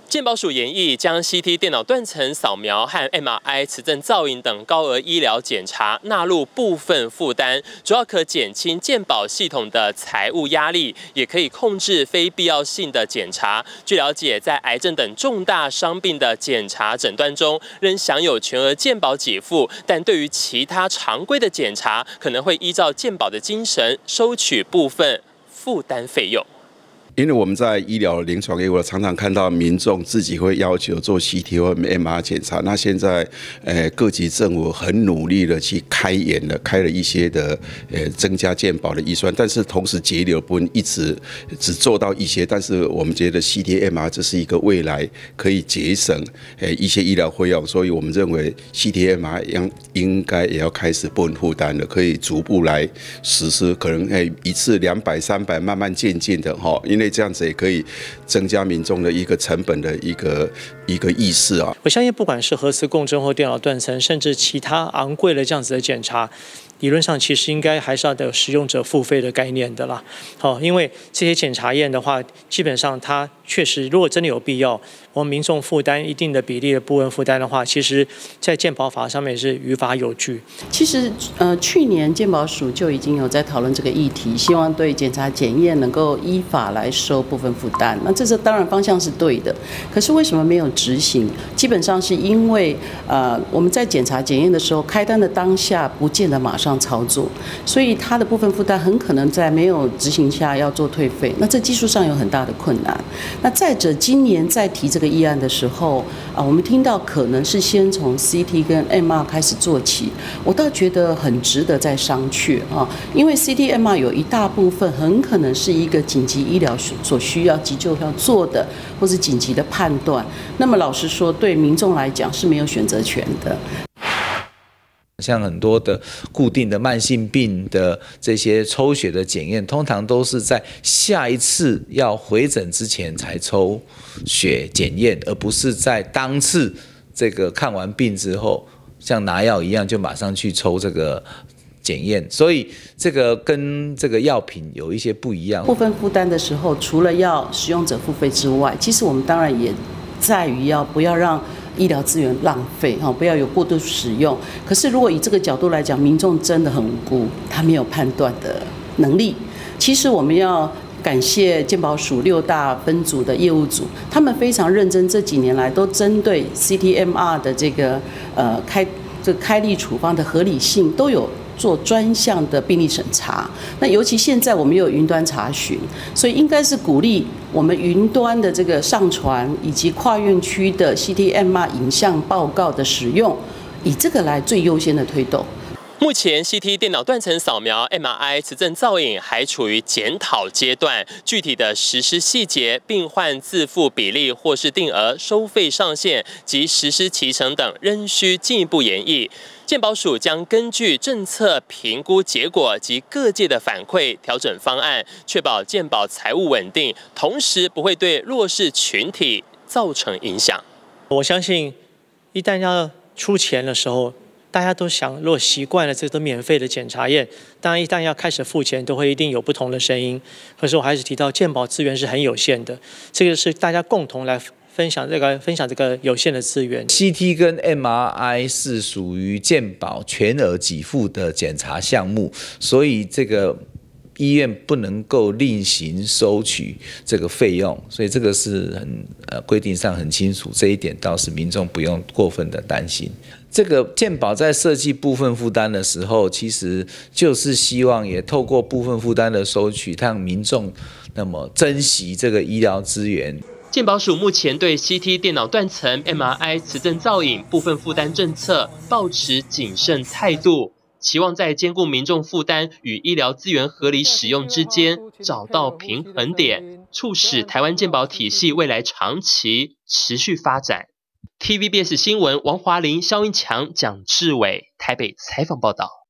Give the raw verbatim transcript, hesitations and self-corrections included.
健保署研议将 C T 电脑断层扫描和 M R I 磁振造影等高额医疗检查纳入部分负担，主要可减轻健保系统的财务压力，也可以控制非必要性的检查。据了解，在癌症等重大伤病的检查诊断中，仍享有全额健保给付，但对于其他常规的检查，可能会依照健保的精神收取部分负担费用。 因为我们在医疗临床业务，常常看到民众自己会要求做 C T 或 M R I 检查。那现在，呃，各级政府很努力的去开源了，开了一些的，呃，增加健保的预算，但是同时节流部分一直只做到一些。但是我们觉得 C T M R 这是一个未来可以节省，呃，一些医疗费用，所以我们认为 C T M R 应应该也要开始部分负担了，可以逐步来实施，可能诶一次两百、三百，慢慢渐进的哈，因为 这样子也可以增加民众的一个成本的一个一个意识啊。 我相信，不管是核磁共振或电脑断层，甚至其他昂贵的这样子的检查，理论上其实应该还是要有使用者付费的概念的啦。好，因为这些检查验的话，基本上它确实，如果真的有必要，我们民众负担一定的比例的部分负担的话，其实在健保法上面是于法有据。 其实，呃，去年健保署就已经有在讨论这个议题，希望对检查检验能够依法来收部分负担。那这是当然方向是对的，可是为什么没有执行？基本上是因为，呃，我们在检查检验的时候，开单的当下不见得马上操作，所以它的部分负担很可能在没有执行下要做退费。那这技术上有很大的困难。那再者，今年在提这个议案的时候，啊，我们听到可能是先从 C T 跟 M R 开始做起，我倒觉得很值得再商榷啊，因为 C T、M R 有一大部分很可能是一个紧急医疗所需要急救要做的，或是紧急的判断。那么老实说，对民众来讲是没有选择权的。 像很多的固定的慢性病的这些抽血的检验，通常都是在下一次要回诊之前才抽血检验，而不是在当次这个看完病之后，像拿药一样就马上去抽这个检验。所以这个跟这个药品有一些不一样。部分负担的时候，除了要使用者付费之外，其实我们当然也在于要不要让 医疗资源浪费哈，不要有过度使用。可是如果以这个角度来讲，民众真的很无辜，他没有判断的能力。其实我们要感谢健保署六大分组的业务组，他们非常认真，这几年来都针对 C T M R 的这个呃开这个开立处方的合理性都有 做专项的病例审查，那尤其现在我们有云端查询，所以应该是鼓励我们云端的这个上传以及跨院区的 C T M R 影像报告的使用，以这个来最优先的推动。 目前 C T 电脑断层扫描、M R I 磁振造影还处于检讨阶段，具体的实施细节、病患自付比例或是定额收费上限及实施期程等，仍需进一步研议。健保署将根据政策评估结果及各界的反馈，调整方案，确保健保财务稳定，同时不会对弱势群体造成影响。 我相信，一旦要出钱的时候， 大家都想，如果习惯了这都免费的检查验，当然一旦要开始付钱，都会一定有不同的声音。可是我还是提到，健保资源是很有限的，这个是大家共同来分享这个分享这个有限的资源。 C T 跟 M R I 是属于健保全额给付的检查项目，所以这个 医院不能够另行收取这个费用，所以这个是很呃规定上很清楚，这一点倒是民众不用过分的担心。这个健保在设计部分负担的时候，其实就是希望也透过部分负担的收取，让民众那么珍惜这个医疗资源。 健保署目前对 C T 电脑断层、M R I 磁振造影部分负担政策抱持谨慎态度，期望在兼顾民众负担与医疗资源合理使用之间找到平衡点，促使台湾健保体系未来长期持续发展。T V B S 新闻王华玲、肖英强、蒋志伟台北采访报道。